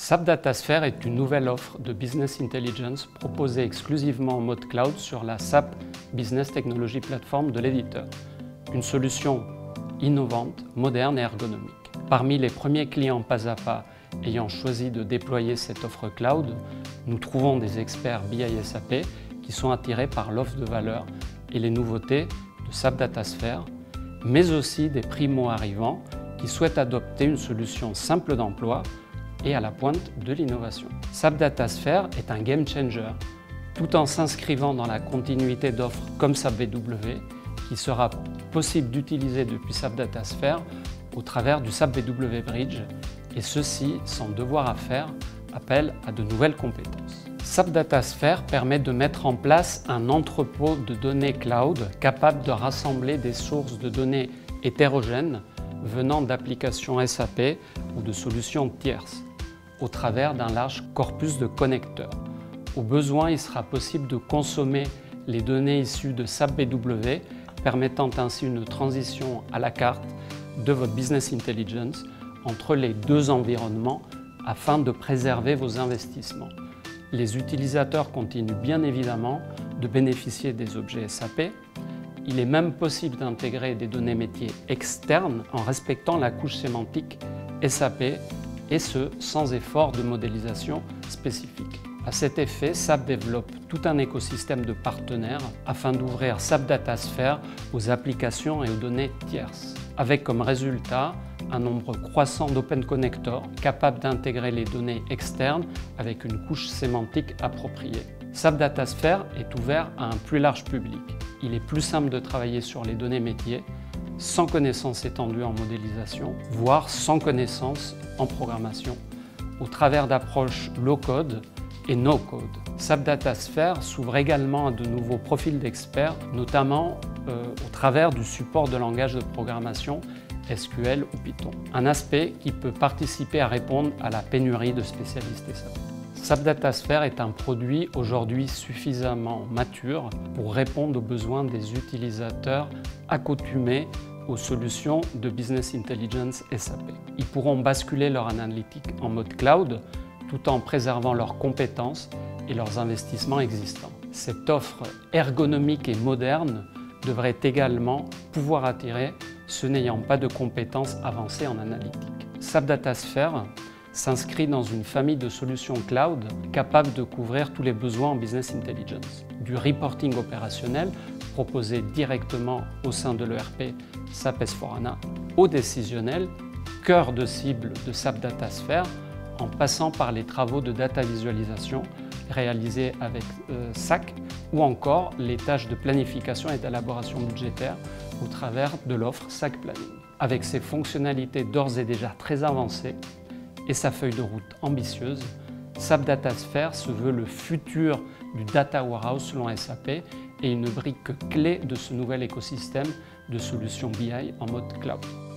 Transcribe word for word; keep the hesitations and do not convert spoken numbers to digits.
SAP Datasphere est une nouvelle offre de Business Intelligence proposée exclusivement en mode cloud sur la SAP Business Technology Platform de l'éditeur. Une solution innovante, moderne et ergonomique. Parmi les premiers clients pas à pas ayant choisi de déployer cette offre cloud, nous trouvons des experts B I S A P qui sont attirés par l'offre de valeur et les nouveautés de SAP Datasphere, mais aussi des primo-arrivants qui souhaitent adopter une solution simple d'emploi et à la pointe de l'innovation. SAP Datasphere est un game changer, tout en s'inscrivant dans la continuité d'offres comme SAP B W, qui sera possible d'utiliser depuis SAP Datasphere au travers du SAP B W Bridge, et ceci sans devoir à faire appel à de nouvelles compétences. SAP Datasphere permet de mettre en place un entrepôt de données cloud capable de rassembler des sources de données hétérogènes venant d'applications S A P ou de solutions tierces, au travers d'un large corpus de connecteurs. Au besoin, il sera possible de consommer les données issues de SAP B W, permettant ainsi une transition à la carte de votre Business Intelligence entre les deux environnements afin de préserver vos investissements. Les utilisateurs continuent bien évidemment de bénéficier des objets S A P. Il est même possible d'intégrer des données métiers externes en respectant la couche sémantique S A P, et ce, sans effort de modélisation spécifique. À cet effet, SAP développe tout un écosystème de partenaires afin d'ouvrir SAP Datasphere aux applications et aux données tierces, avec comme résultat un nombre croissant d'open connectors capables d'intégrer les données externes avec une couche sémantique appropriée. SAP Datasphere est ouvert à un plus large public. Il est plus simple de travailler sur les données métiers sans connaissance étendue en modélisation, voire sans connaissance en programmation, au travers d'approches low-code et no-code. SAP Datasphere s'ouvre également à de nouveaux profils d'experts, notamment euh, au travers du support de langage de programmation S Q L ou Python. Un aspect qui peut participer à répondre à la pénurie de spécialistes S A P. SAP Datasphere est un produit aujourd'hui suffisamment mature pour répondre aux besoins des utilisateurs accoutumés aux solutions de Business Intelligence S A P. Ils pourront basculer leur analytique en mode cloud tout en préservant leurs compétences et leurs investissements existants. Cette offre ergonomique et moderne devrait également pouvoir attirer ceux n'ayant pas de compétences avancées en analytique. SAP Datasphere s'inscrit dans une famille de solutions cloud capables de couvrir tous les besoins en Business Intelligence. Du reporting opérationnel proposé directement au sein de l'E R P SAP S quatre HANA au décisionnel, cœur de cible de SAP Datasphere, en passant par les travaux de data visualisation réalisés avec euh, S A C ou encore les tâches de planification et d'élaboration budgétaire au travers de l'offre S A C Planning. Avec ses fonctionnalités d'ores et déjà très avancées et sa feuille de route ambitieuse, SAP Datasphere se veut le futur du Data Warehouse selon S A P et une brique clé de ce nouvel écosystème de solutions B I en mode cloud.